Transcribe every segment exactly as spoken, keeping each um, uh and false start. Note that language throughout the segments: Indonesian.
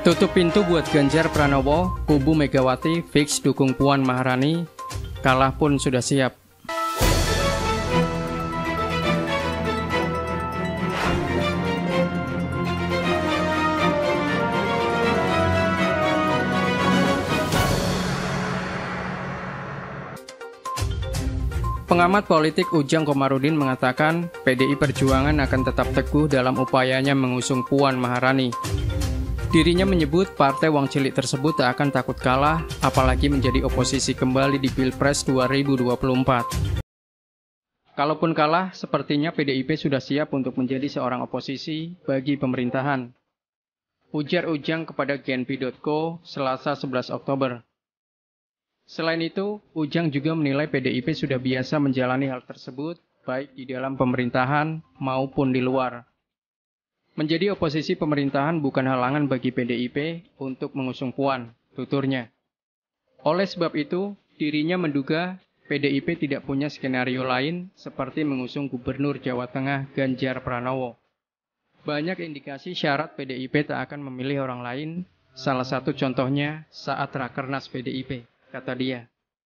Tutup pintu buat Ganjar Pranowo, kubu Megawati fix dukung Puan Maharani, kalah pun sudah siap. Pengamat politik Ujang Komarudin mengatakan P D I Perjuangan akan tetap teguh dalam upayanya mengusung Puan Maharani. Dirinya menyebut partai Wong Cilik tersebut tak akan takut kalah, apalagi menjadi oposisi kembali di Pilpres dua ribu dua puluh empat. Kalaupun kalah, sepertinya P D I P sudah siap untuk menjadi seorang oposisi bagi pemerintahan. Ujar Ujang kepada genpi titik co Selasa sebelas Oktober. Selain itu, Ujang juga menilai P D I P sudah biasa menjalani hal tersebut, baik di dalam pemerintahan maupun di luar. Menjadi oposisi pemerintahan bukan halangan bagi P D I P untuk mengusung Puan, tuturnya. Oleh sebab itu, dirinya menduga P D I P tidak punya skenario lain seperti mengusung Gubernur Jawa Tengah Ganjar Pranowo. Banyak indikasi syarat P D I P tak akan memilih orang lain, salah satu contohnya saat Rakernas P D I P. Kata dia.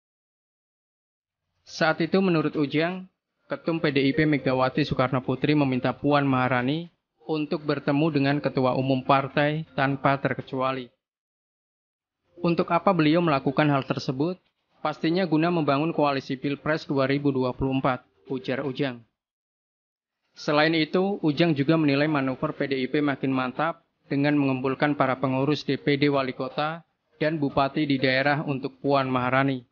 Saat itu menurut Ujang, Ketum P D I P Megawati Soekarnoputri meminta Puan Maharani untuk bertemu dengan Ketua Umum Partai tanpa terkecuali. Untuk apa beliau melakukan hal tersebut? Pastinya guna membangun koalisi Pilpres dua ribu dua puluh empat, ujar Ujang. Selain itu, Ujang juga menilai manuver P D I P makin mantap dengan mengumpulkan para pengurus D P D Wali Kota dan bupati di daerah untuk Puan Maharani.